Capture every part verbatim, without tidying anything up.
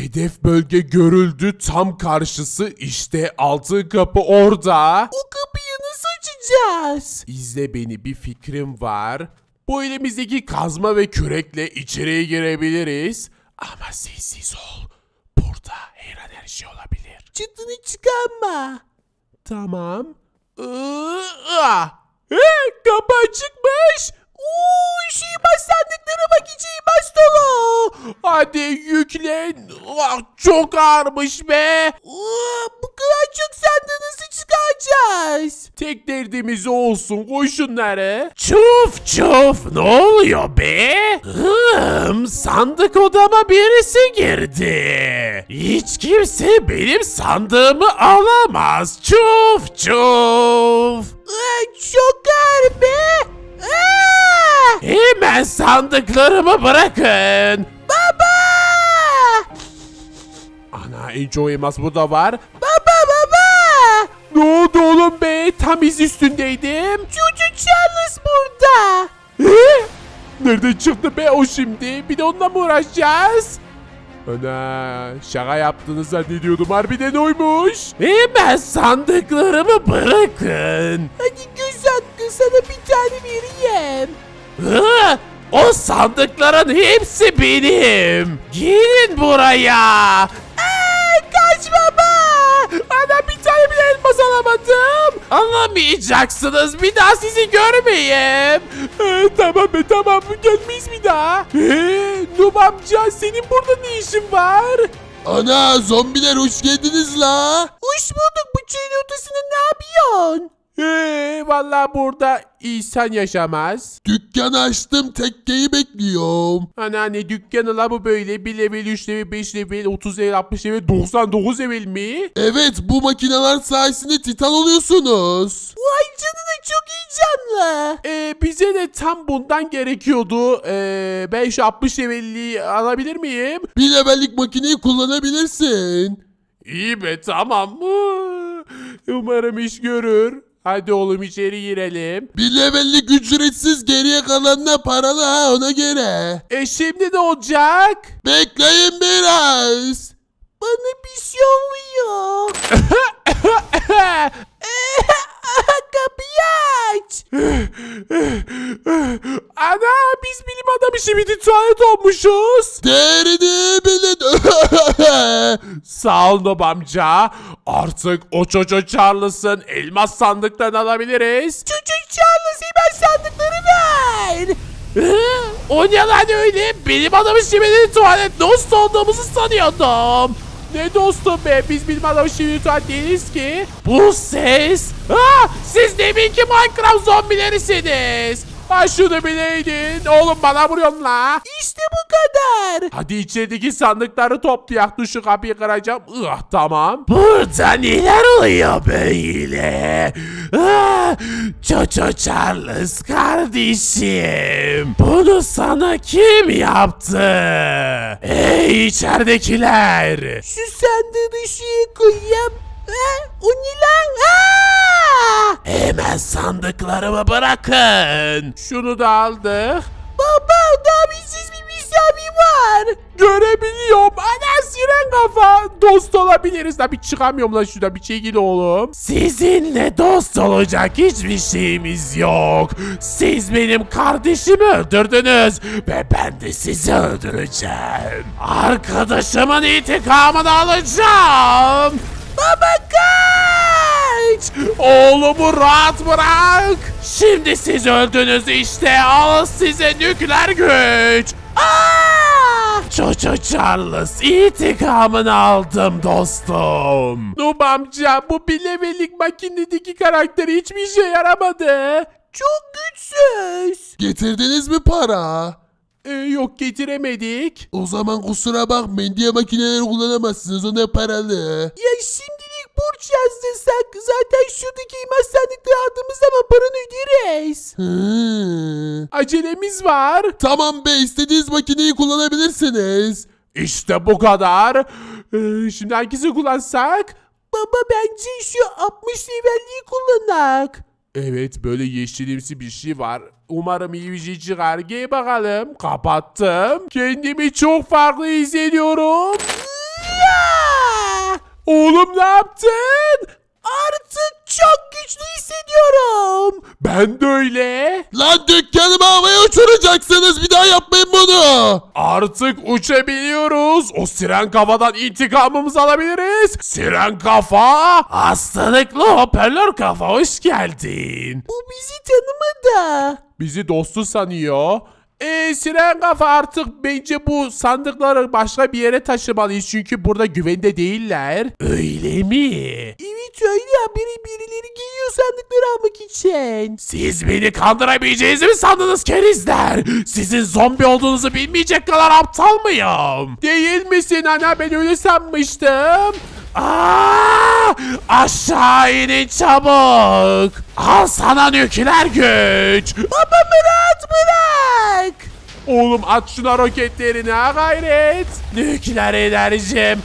Hedef bölge görüldü. Tam karşısı işte altın kapı orada. O kapıyı nasıl açacağız? İzle beni, bir fikrim var. Bu elimizdeki kazma ve kürekle içeriye girebiliriz. Ama sessiz ol. Burada her an her şey olabilir. Çıtını çıkarma. Tamam. Iıı, hey, kapı açıkmış. Uuu şeybaz sandıklara bak, içeyibaz dolu. Hadi yüklen. Ah, çok ağırmış be. Uuu, bu kadar çok sandığı nasıl çıkaracağız? Tek derdimiz olsun, koy şunları. Çuf çuf, ne oluyor be? Hım, sandık odama birisi girdi. Hiç kimse benim sandığımı alamaz. Çuf çuf. Aa, çok ağır be. Aa! Hemen sandıklarımı bırakın. Baba! Ana, en çok elmas burada var. Baba baba! Ne oldu oğlum be? Tam iz üstündeydim. Çocuk Charles burada. He? Nereden çıktı be o şimdi? Bir de onunla mı uğraşacağız? Ana, şaka yaptığını zannediyordum. Harbiden oymuş. Hemen sandıklarımı bırakın. Hadi göz hakkı, sana bir tane vereyim. Hı? O sandıkların hepsi benim. Gelin buraya. Aa, kaç baba! Ana, bir tane bile elmas alamadım. Anlamayacaksınız. Bir daha sizi görmeyeyim. Ee, tamam be, tamam. Gelmeyiz bir daha. Ee, Nub amca, senin burada ne işin var? Ana, zombiler hoş geldiniz la. Hoş bulduk, bu çayın ortasında ne yapıyorsun? Ee, vallahi burada insan yaşamaz. Dükkan açtım, tekkeyi bekliyorum. Ana, ne dükkanı la bu böyle? bir level, üç level, beş level, otuz level, altmış level, doksan dokuz level mi? Evet, bu makineler sayesinde titan oluyorsunuz. Vay canına, çok heyecanlı. Ee, bize de tam bundan gerekiyordu. Ee, ben şu altmış levelliği alabilir miyim? Bir levellik makineyi kullanabilirsin. İyi be, tamam. Umarım iş görür. Hadi oğlum, içeri girelim. Bir levellik ücretsiz, geriye kalanına paralı ha, ona göre. E şimdi ne olacak? Bekleyin biraz. Bana bir şey oluyor. Kapıyı aç. Ana, biz bilim adamı şimdi tuvalet olmuşuz. Değerini bilin. Sağ ol Nob amca. Artık o Çoço Charles'ın elmas sandıktan alabiliriz. Çocuk Charles, hemen sandıkları ver. O ne lan öyle? Benim adamı şimdi tuvalet dost olduğumuzu sanıyordum. Ne dostum be? Biz bilim adamı şimdi tuvalet değiliz ki. Bu ses. Ha, siz deminki Minecraft zombilerisiniz. Ha, şunu bileydin. Oğlum, bana vuruyorsun la. İşte bu kadar. Hadi içerideki sandıkları toplayak. Dur, şu kapıyı kıracağım. Ah, tamam. Burada neler oluyor böyle? Ah, Çoço Charles kardeşim. Bunu sana kim yaptı? Ey içeridekiler. Şu sandığı şuraya koyayım. Ha, o ne lan? Aa! Hemen sandıklarımı bırakın. Şunu da aldık. Baba, daha bizsiz bir misafir var. Görebiliyorum. Ana, siren kafa. Dost olabiliriz. Da bir çıkamıyorum lan şuradan. Bir çekil oğlum. Sizinle dost olacak hiçbir şeyimiz yok. Siz benim kardeşimi öldürdünüz. Ve ben de sizi öldüreceğim. Arkadaşımın intikamını alacağım. Baba kaç. Oğlumu rahat bırak. Şimdi siz öldünüz işte. Al size nükleer güç. Aa! Çoço Charles, intikamını aldım dostum. Nub amca, bu bir levellik makinedeki karakter hiçbir işe yaramadı. Çok güçsüz. Getirdiniz mi para? Ee, yok, getiremedik. O zaman kusura bakmayın, diye makineleri kullanamazsınız, onlar paralı. Ya şimdilik borç yazdırsak zaten şuradaki imaz sandıkları aldığımız zaman paranı öderiz. Hı. Acelemiz var. Tamam be, istediğiniz makineyi kullanabilirsiniz. İşte bu kadar. Ee, şimdi hangisi kullansak? Baba, bence şu altmış levelliği kullanak. Evet, böyle yeşilimsi bir şey var. Umarım iyi bir şey çıkar. Gel bakalım. Kapattım. Kendimi çok farklı hissediyorum. Oğlum ne yaptın? Artık çok güçlü hissediyorum. Ben de öyle. Lan dükkanımı havaya uçuracaksınız. Bir daha yapmayın bunu. Artık uçabiliyoruz. O siren kafadan intikamımızı alabiliriz. Siren kafa, hastalıklı hoparlör kafa, hoş geldin. Bu bizi tanımadı. Bizi dostu sanıyor. Eee siren kafa, artık bence bu sandıkları başka bir yere taşımalıyız. Çünkü burada güvende değiller. Öyle mi? Evet öyle ya, biri birileri geliyor sandıkları almak için. Siz beni kandırabileceğinizi mi sandınız kerizler? Sizin zombi olduğunuzu bilmeyecek kadar aptal mıyım? Değil misin ana? Ben öyle sanmıştım. Aa, aşağı inin çabuk. Al sana nükleer güç. Babamı rahat bırak. Oğlum at şuna roketlerini, ha gayret. Nükleer enerjim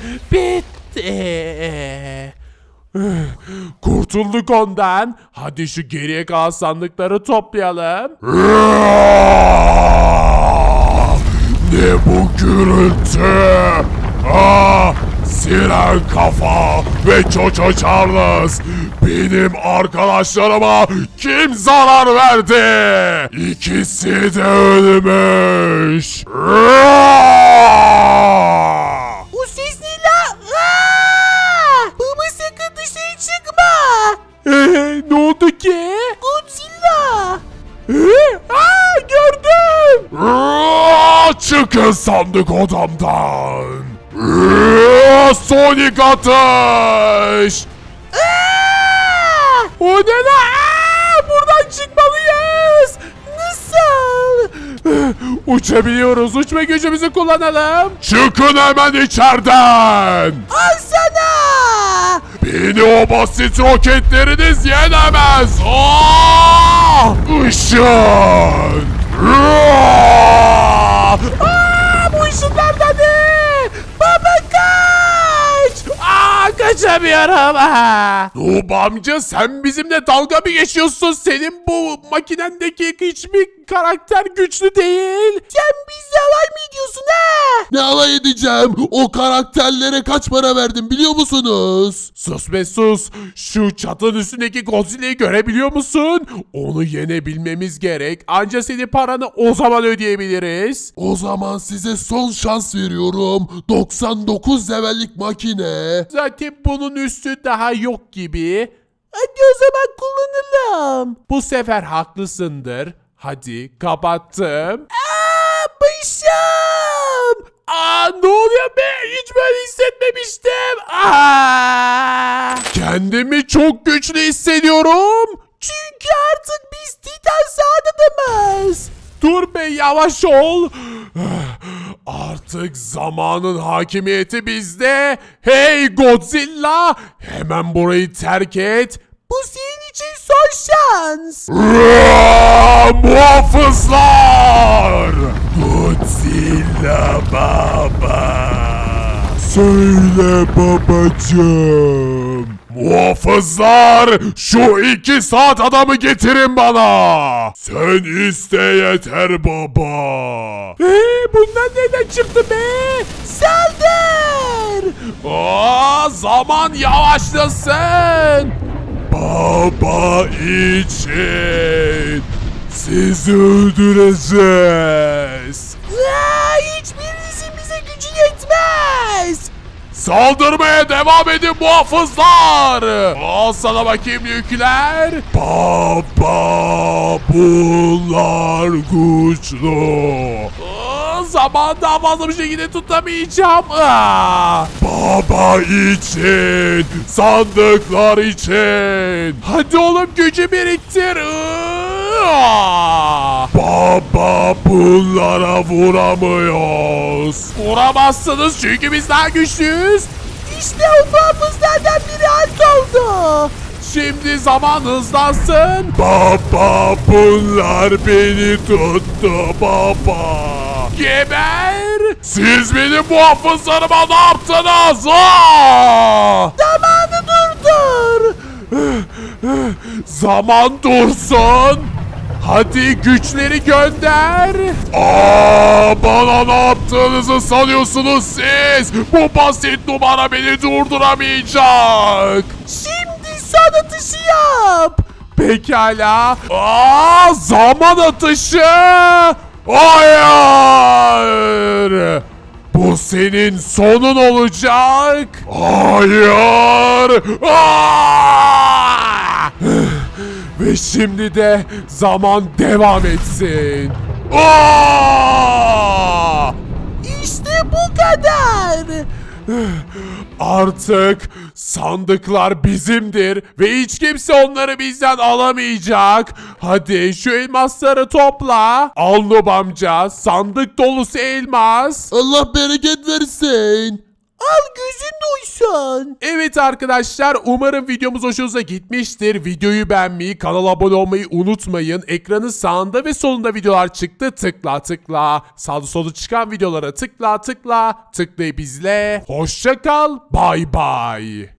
bitti. Kurtulduk ondan. Hadi şu geriye kalan sandıkları toplayalım. Ne bu gürültü? Aa, siren kafa ve Çoço Charles, benim arkadaşlarıma kim zarar verdi? İkisi de ölmüş. Bu ses ne la? Aa! Baba sakın dışarı çıkma. Ee, ne oldu ki? Godzilla. Ee, aa, gördüm. Aa, çıkın sandık odamdan. Aa, Sonic atış. Aa! O ne la? Aa, buradan çıkmalıyız. Nasıl? Uçabiliyoruz. Uçma gücümüzü kullanalım. Çıkın hemen içeriden. Al sana. Beni o basit roketleriniz yenemez. Aa! Işın. Aa! Aa, bu ışınlardan ne? Baba kaç. Aa, kaçamıyorum. Aa. Noob amca, sen bizimle dalga mı geçiyorsun? Senin bu makinendeki hiçbir karakter güçlü değil. Sen bizle alay mı ediyorsun ha? Ne alay edeceğim? O karakterlere kaç para verdim biliyor musunuz? Sus be sus. Şu çatının üstündeki Godzilla'yı görebiliyor musun? Onu yenebilmemiz gerek. Anca senin paranı o zaman ödeyebiliriz. O zaman size son şans veriyorum. doksan dokuz levellik makine. Zaten bunun üstü daha yok gibi. Hadi o zaman kullanalım. Bu sefer haklısındır. Hadi kapattım. Aa, başım. Aa, ne oluyor be? Hiç böyle hissetmemiştim. Aa! Kendimi çok güçlü hissediyorum. Çünkü artık biz Titan Sağ-adamız. Dur be, yavaş ol. Artık zamanın hakimiyeti bizde. Hey Godzilla, hemen burayı terk et. Bu senin için son şans. Aa, muhafızlar! Godzilla baba. Söyle babacığım. Muhafızlar, şu iki saat adamı getirin bana. Sen iste yeter baba. Eee, bundan neden çıktı be? Saldır. Aa, zaman yavaşlasın. Baba için sizi öldüreceğiz. Aa, hiçbirinizin bize gücü yetmez. Saldırmaya devam edin muhafızlar. Al sana bakayım nükleer. Baba, bunlar güçlü. Aa, zaman daha fazla bir şekilde tutamayacağım. Aa, baba için, sandıklar için. Hadi oğlum, gücü biriktir. Aa, baba, bunlara vuramıyoruz. Vuramazsınız çünkü biz daha güçlüyüz. İşte o muhafızlardan biri alt oldu. Şimdi zaman hızlansın. Baba, bunlar beni tuttu baba. Geber. Siz benim muhafızlarıma ne yaptınız? Aa! Zamanı durdur. Zaman dursun. Hadi güçleri gönder. Aa, bana ne yaptığınızı sanıyorsunuz siz? Bu basit numara beni durduramayacak. Şimdi son atışı yap. Pekala. Aa, zaman atışı. Hayır. Bu senin sonun olacak. Hayır. Aa! Ve şimdi de zaman devam etsin. Aa! İşte bu kadar. Artık sandıklar bizimdir ve hiç kimse onları bizden alamayacak. Hadi şu elmasları topla. Al Noob amca, sandık dolusu elmas. Allah bereket versin. Al gözün doysun. Evet arkadaşlar, umarım videomuz hoşunuza gitmiştir. Videoyu beğenmeyi, kanala abone olmayı unutmayın. Ekranın sağında ve solunda videolar çıktı. Tıkla tıkla. Sağda solda çıkan videolara tıkla tıkla. Tıklayıp izle. Hoşça kal. Bay bay.